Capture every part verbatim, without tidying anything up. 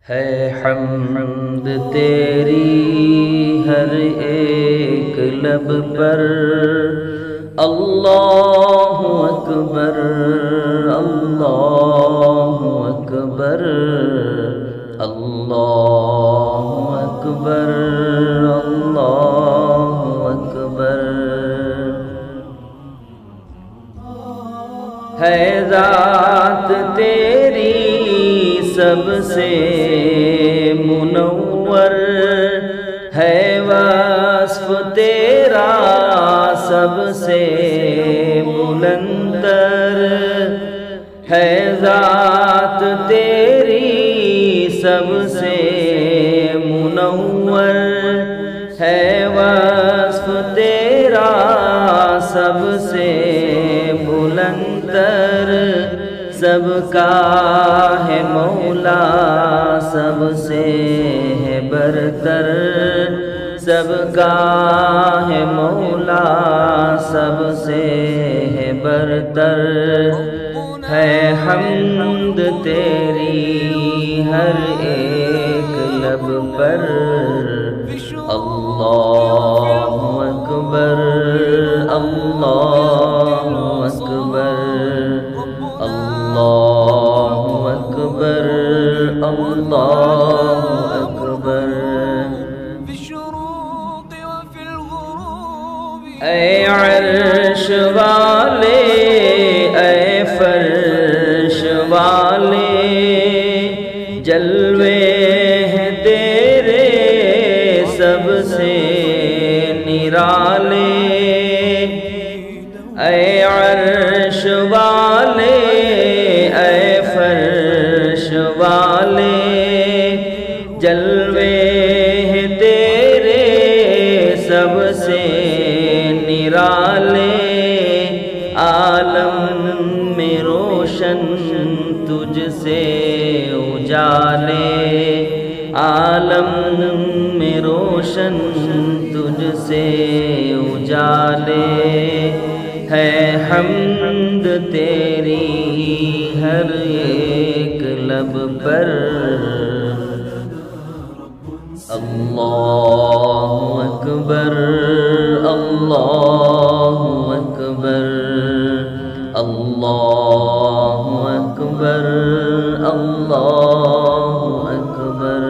ہے حمد تیری ہر ایک لب پر، اللہ اکبر اللہ اکبر اللہ اکبر اللہ اکبر۔ ہے ذات تیری سب سے منور، ہے وصف تیرا سب سے بلندر، ہے ذات تیری سب سے منور، ہے وصف تیرا سب سے بلندر، سب کا ہے مولا سب سے ہے برتر، سب کا ہے مولا سب سے ہے برتر۔ ہے حمد تیری ہر ایک لب پر، اللہ اکبر اللہ اکبر اللہ اکبر اللہ اکبر۔ اے عرش والے اے فرش والے، جلوے ہیں تیرے سب سے نرالے، اے عرش والے اے فرش والے، جلوے ہیں تیرے سب سے نرالے، عالم میں روشن تجھ سے اجالے، عالم میں روشن تجھ سے اجالے، ہے حمد تیری ہر ایک لب پر، اللہ اکبر اللہ اکبر اللہ اکبر اللہ اکبر۔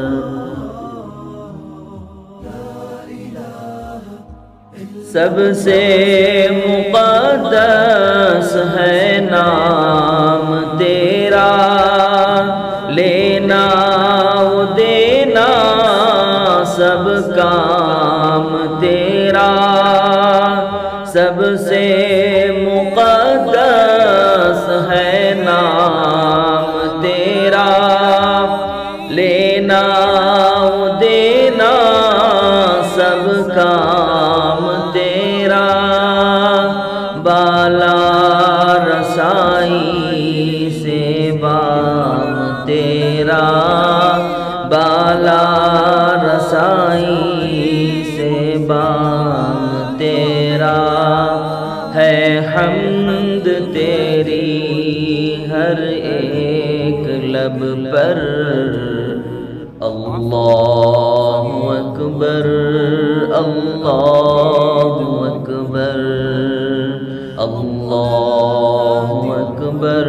سب سے مقدس ہے نام تیرا، لینا و دینا سب کام تیرا، سب سے مقدس ہے نام تیرا، لینا و دینا سب کام تیرا، بالا رسائی سے بام تیرا، بالا رسائی سے بام تیرا، ہے حمد تیری ہر ایک لب پر، اللہ اکبر اللہ اکبر اللہ اکبر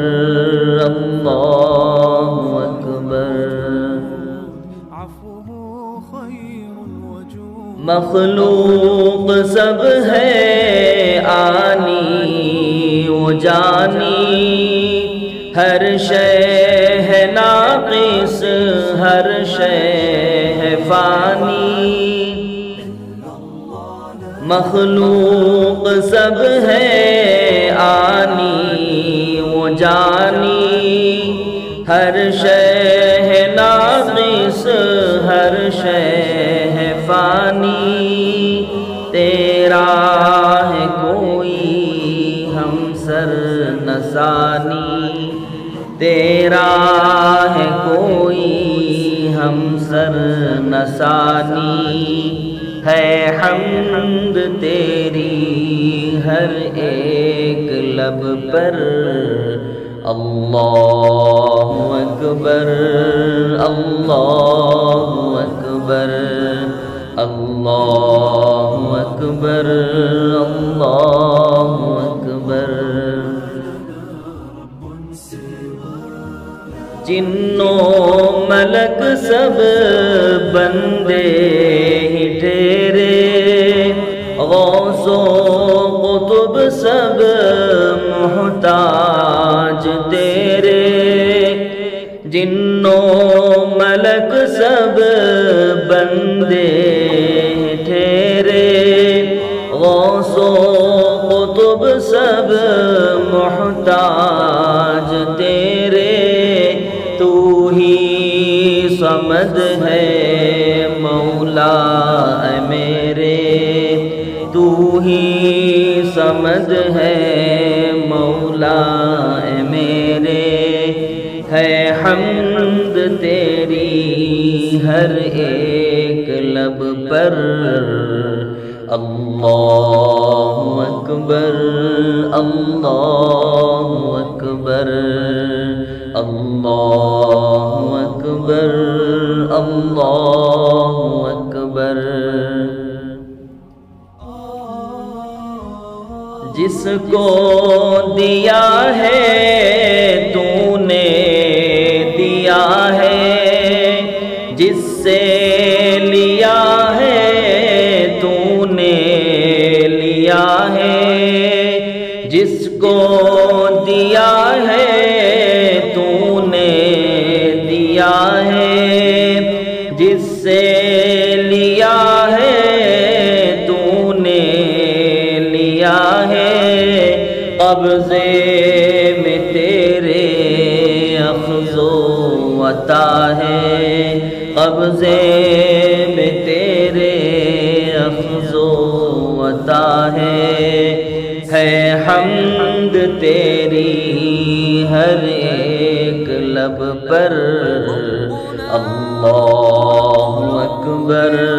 اللہ اکبر۔ مخلوق سب ہے آنی و جانی، ہر شے ہے ناقص ہر شے ہے فانی، مخلوق سب ہے آنی و جانی، ہر شے ہے ناقص ہر شے ہے فانی، تیرا ہے کوئی ہم سر نسانی، تیرا ہے کوئی ہم سر نسانی، ہے حمد تیری ہر ایک لب پر، اللہ اکبر اللہ اکبر اللہ اکبر اللہ اکبر۔ جنوں ملک سب بندے ہی ٹھہرے، غوث و قطب سب محتاج تیرے۔ جنوں ملک سب بندے ٹھہرے، غوث و قطب سب محتاج تیرے۔ تو ہی صمد ہے مولا اے میرے، تو ہی صمد ہے مولا اے میرے۔ ہے حمد تیری ہر ایک لب پر، اللہ اکبر اللہ اکبر اللہ اکبر اللہ اکبر۔ جس کو دیا ہے تو نے دیا ہے، جس سے لیا ہے تو نے لیا ہے۔ جس کو دیا ہے تو نے دیا ہے، جس سے لیا ہے تو نے لیا ہے۔ قبضے میں تیرے اخذ و عطا ہے، قبضے میں تیرے اخذ و عطا ہے۔ ہے حمد تیری ہر ایک لب پر، اللہ اکبر